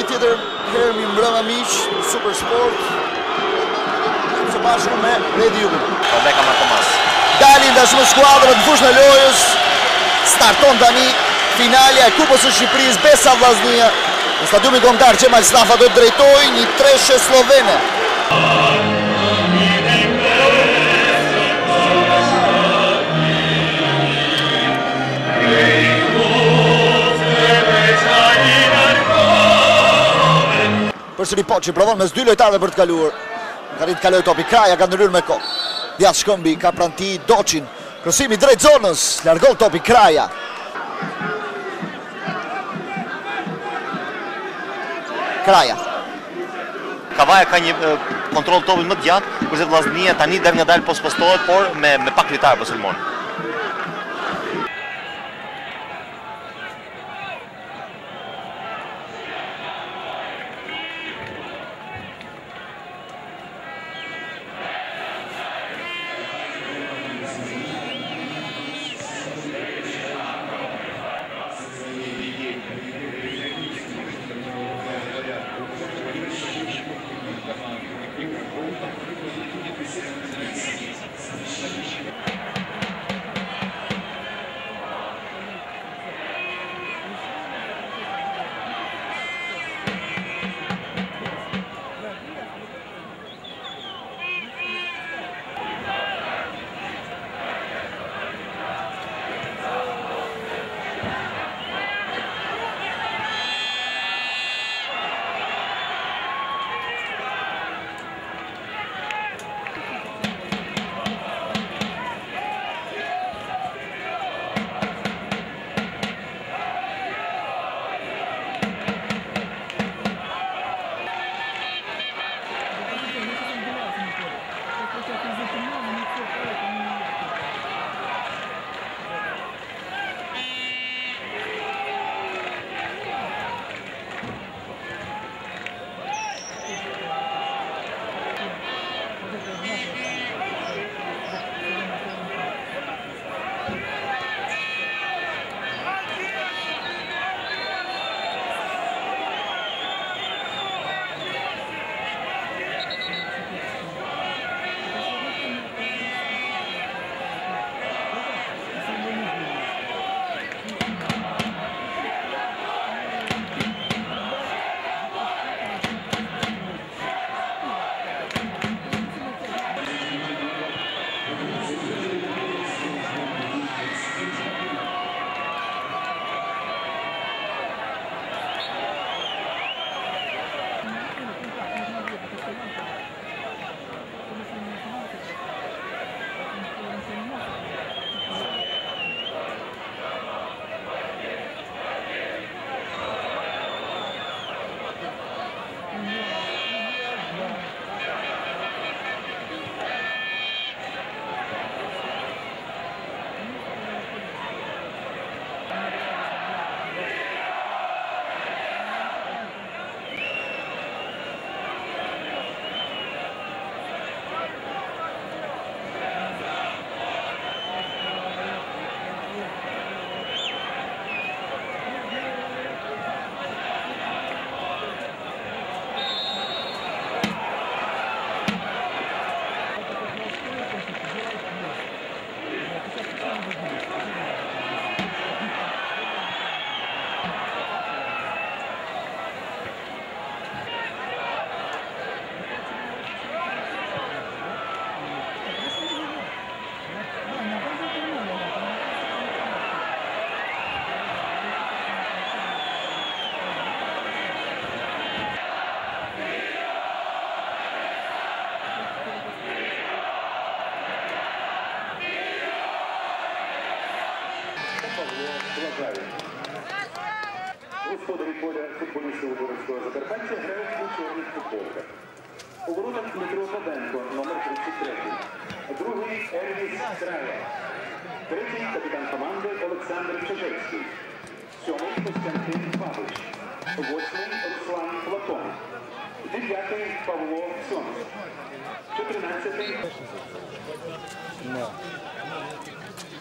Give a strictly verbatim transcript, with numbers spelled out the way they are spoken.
tjetër herë mi mbrëma miq në Super Sport. Së bashku me Redi Jugun. Rebeka Markomas. Dalin tashmë skuadrat në fushën e lojës. Starton tani finalja e Kupës së Shqipërisë Besa Vllaznia. Në stadiumin kombëtar Qemal Slafa do të drejtojë një treshe slovene. Përsëri Poçi provon mes dy lojtarëve për të kaluar. Ka rritë kaloj topi Kraja, ka ndryrë me kohë. Djath Shkëmbi ka pranti Doçin. Krosimi drejt zonës, largol topi Kraja. Kraja. Kavaja ka një kontroll topin më të gjatë, kurse Vllaznia tani der nga dalë pospostohet, por me me pak lojtarë po sulmon. Господарі поля футболісти Ужгородського Закарпаття грають у чорних футболках. У воротах Дмитро Бабенко, номер тридцять три. Другий – Ервіс Края. Третій – капітан команди Олександр Чижевський. Сьомий – Костянтин Бабич. Восьмий – Руслан Платон. Дев'ятий – Павло Сонс. Чотирнадцятий –